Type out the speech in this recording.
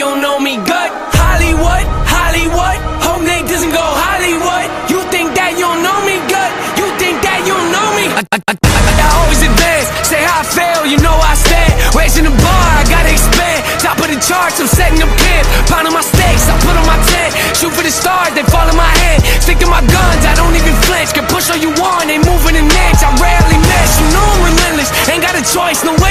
you don't know me good. Hollywood, Hollywood, hope Nate doesn't go Hollywood. You think that you don't know me good? You think that you don't know me? I always advance, say how I fail, you know I stand. Raising the bar, I gotta expand. Top of the charts, I'm setting up camp. Pounding my stakes, I put on my tent. Shoot for the stars, they fall in my hand. Stick to my guns, I don't even flinch. Can push all you want, ain't moving an inch. I rarely miss, you know I'm relentless. Ain't got a choice, no